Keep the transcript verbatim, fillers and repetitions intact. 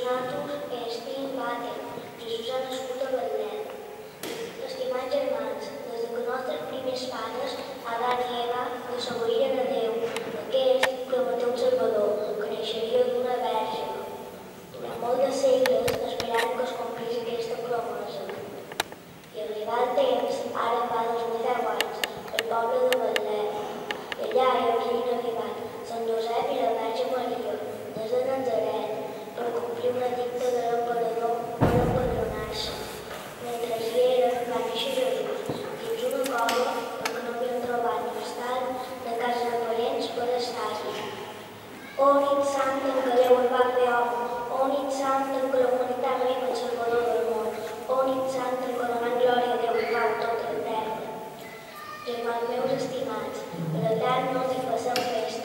natus est in pater, Jesús ha nascut a Betlem. Estimats germans, des que nostres primers pares, Adán i Eva, desobeïren a Déu, aquest prometeu un Salvador, que naixeria d'una verge. Durant molts de segles esperaren que es complís aquesta promesa. I arribat el temps, ara fa dos mil deu anys, el poble de Betlem. I allà hi havien arribat Sant Josep i la Verge Maria, des de Natzaret, per complir un edicte de l'emperador per empadronar-se. Mentre hi eren, va néixer Jesús, dins una cova perquè no havien trobat ni estat de casa de parents per estar-hi. O nit santa en què Déu es va fer home, o nit santa en què la humanitat rep el Salvador del món, o nit santa en què donant glòria a Déu i pau tota la terra. Germans meus estimats, per l'Etern no us hi faceu festa.